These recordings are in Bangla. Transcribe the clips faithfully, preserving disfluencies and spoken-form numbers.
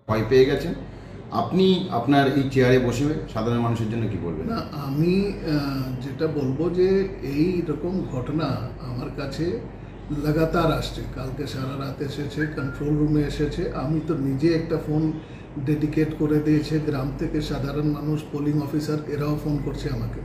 ভয় পেয়ে গেছেন। আপনি আপনার এই চেয়ারে বসে সাধারণ মানুষের জন্য কি বলবেন? না, আমি যেটা বলবো যে এই রকম ঘটনা আমার কাছে লাগাতার আসছে। কালকে সারা রাত এসেছে, কন্ট্রোল রুমে এসেছে। আমি তো নিজে একটা ফোন ডেডিকেট করে দিয়েছে, গ্রাম থেকে সাধারণ মানুষ, পোলিং অফিসার এরাও ফোন করছে আমাকে।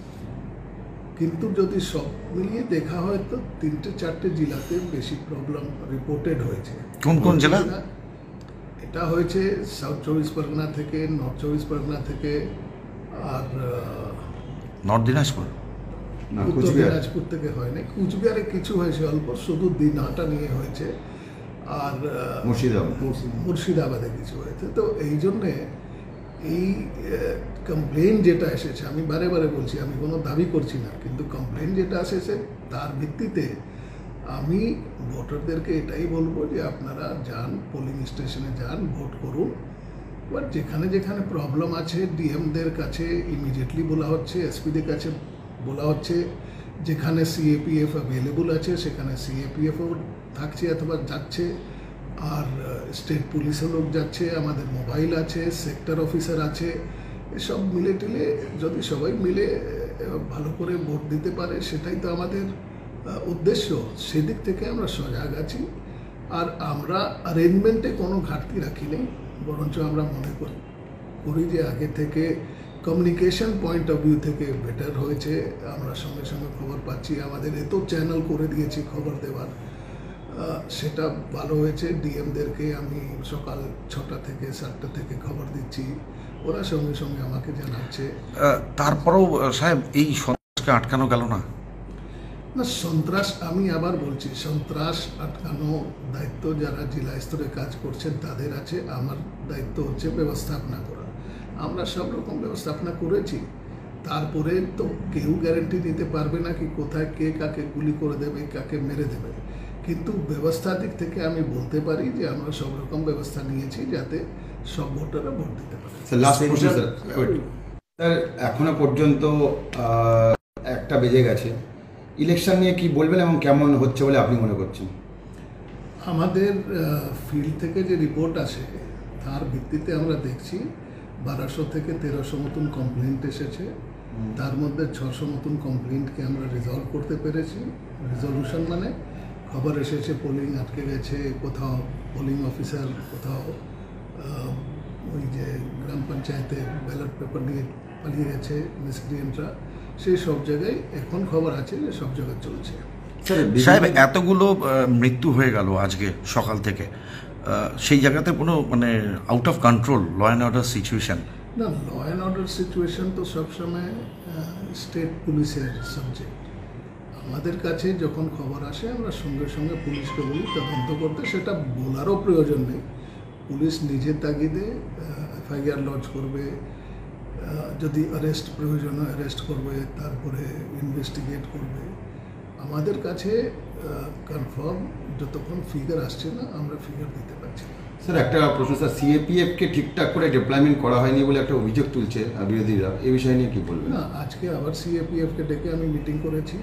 কিন্তু যদি সব মিলিয়ে দেখা হয় তো তিনটে চারটে জেলাতে বেশি প্রবলেম রিপোর্টেড হয়েছে। কোন কোন জেলা? এটা হয়েছে সাউথ চব্বিশ পরগনা থেকে, নর্থ চব্বিশ পরগনা থেকে, আর নর্থ দিনাজপুর, উত্তর দিনাজপুর থেকে হয়নি। কুচবিহারে কিছু হয়েছে অল্প, শুধু দিনহাটা নিয়ে হয়েছে, আর মুর্শিদাবাদ মুর্শিদাবাদে কিছু হয়েছে। তো এই জন্যে এই কমপ্লেন যেটা এসেছে, আমি বারে বারে বলছি, আমি কোনো দাবি করছি না, কিন্তু কমপ্লেন যেটা এসেছে তার ভিত্তিতে আমি ভোটারদেরকে এটাই বলবো যে আপনারা যান, পোলিং স্টেশনে যান, ভোট করুন। বাট যেখানে যেখানে প্রবলেম আছে ডিএমদের কাছে ইমিডিয়েটলি বলা হচ্ছে, এসপিদের কাছে বলা হচ্ছে, যেখানে সিএপিএফ অ্যাভেলেবল আছে সেখানে সিএপিএফও থাকছে অথবা যাচ্ছে, আর স্টেট পুলিশের লোক যাচ্ছে, আমাদের মোবাইল আছে, সেক্টর অফিসার আছে। এসব মিলে টিলে যদি সবাই মিলে ভালো করে ভোট দিতে পারে সেটাই তো আমাদের উদ্দেশ্য। সেদিক থেকে আমরা সজাগ আছি, আর আমরা অ্যারেঞ্জমেন্টে কোনো ঘাটতি রাখি নেই, বরঞ্চ আমরা মনে করি করি যে আগে থেকে কমিউনিকেশন পয়েন্ট অফ ভিউ থেকে বেটার হয়েছে। আমরা সঙ্গে সঙ্গে খবর পাচ্ছি, আমাদের এত চ্যানেল করে দিয়েছি খবর দেওয়ার, সেটা ভালো হয়েছে। ডিএমদেরকে আমি সকাল ছটা থেকে সাতটা থেকে খবর দিচ্ছি, ওরা সঙ্গে সঙ্গে আমাকে জানাচ্ছে। তারপরেও সাহেব এই সন্ত্রাসকে আটকানো গেল না? না, সন্ত্রাস আমি আবার বলছি, সন্ত্রাস আটকানো দায়িত্ব যারা জেলা স্তরে কাজ করছেন তাদের আছে। আমার দায়িত্ব হচ্ছে ব্যবস্থাপনা করা। আমরা সব রকম ব্যবস্থাপনা করেছি, তারপরে তো কেউ গ্যারেন্টি দিতে পারবে না কি কোথায় কে কাকে গুলি করে দেবে, কাকে মেরে দেবে। কিন্তু ব্যবস্থার দিক থেকে আমি বলতে পারি যে আমরা সব রকম ব্যবস্থা নিয়েছি যাতে সব ভোটাররা ভোট দিতে পারে। স্যার, এখনো পর্যন্ত একটা বেজে গেছে, ইলেকশন নিয়ে কি বলবেন এবং কেমন হচ্ছে বলে আপনি মনে করছেন? আমাদের ফিল্ড থেকে যে রিপোর্ট আসে তার ভিত্তিতে আমরা দেখছি বারোশো থেকে তেরোশো মতন কমপ্লেন্ট এসেছে। তার মধ্যে ছশো মতন কমপ্লেন্টকে আমরা রিজলভ করতে পেরেছি। রিজলিউশন মানে খবর এসেছে পোলিং আটকে গেছে, কোথাও পোলিং অফিসার, কোথাও ওই যে গ্রাম পঞ্চায়েতে ব্যালট পেপার নিয়ে পালিয়ে গেছে মিসক্রিয়েন্টরা, সেই সব জায়গায় এখন খবর আছে যে সব জায়গায় চলছে। সাহেব, এতগুলো মৃত্যু হয়ে গেল আজকে সকাল থেকে, সেই জায়গাতে কোনো মানে out of control law and order situation? না, ল অ্যান্ড অর্ডার সিচুয়েশন তো সবসময় স্টেট পুলিশের সাবজেক্ট। আমাদের কাছে যখন খবর আসে আমরা সঙ্গে সঙ্গে পুলিশকে বলি তদন্ত করতে, সেটা বলারও প্রয়োজন নেই। পুলিশ নিজের তাগিদে এফআইআর লঞ্চ করবে, যদি অ্যারেস্ট প্রয়োজন হয় অ্যারেস্ট করবে, তারপরে ইনভেস্টিগেট করবে। আমাদের কাছে কনফার্ম যতক্ষণ ফিগার আসছে না আমরা ফিগার দিতে পারছি না। স্যার, একটা প্রশ্ন স্যার, সিএপিএফকে ঠিকঠাক করে ডিপ্লয়মেন্ট করা হয়নি বলে একটা অভিযোগ তুলছে বিরোধীরা, এই বিষয় নিয়ে কি বলবেন? না, আজকে আবার সিএপিএফকে ডেকে আমি মিটিং করেছি,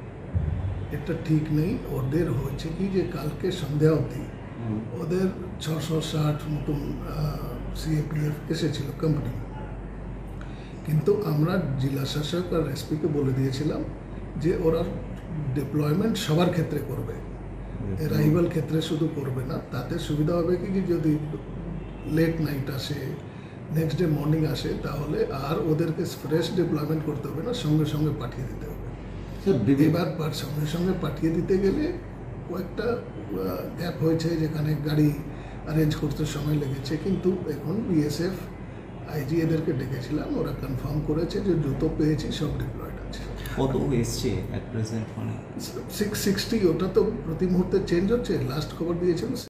এটা ঠিক নেই। ওদের হয়েছে কি যে কালকে সন্ধ্যা অবধি ওদের ছশো ষাট মতন সিএপিএফ এসেছিল কোম্পানি, কিন্তু আমরা জেলা শাসক আর এসপিকে বলে দিয়েছিলাম যে ওরা ডিপ্লয়মেন্ট সবার ক্ষেত্রে করবে, অ্যারাইভাল ক্ষেত্রে শুধু করবে না। তাতে সুবিধা হবে কি যে লেট নাইট আসে, নেক্সট ডে মর্নিং আসে, তাহলে আর ওদেরকে ফ্রেশ ডিপ্লয়মেন্ট করতে হবে না, সঙ্গে সঙ্গে পাঠিয়ে দিতে হবে। এবার সঙ্গে সঙ্গে পাঠিয়ে দিতে গেলে কয়েকটা গ্যাপ হয়েছে, যেখানে গাড়ি অ্যারেঞ্জ করতে সময় লেগেছে। কিন্তু এখন বিএসএফ আইজি এদেরকে ডেকেছিলাম, ওরা কনফার্ম করেছে যে যত পেয়েছি সব ডিপ্লয়েড আছে। কত এসছে অ্যাট প্রেজেন্ট? মানে সিক্স সিক্সটি, ওটা তো প্রতি মুহূর্তে চেঞ্জ হচ্ছে। লাস্ট খবর দিয়েছিল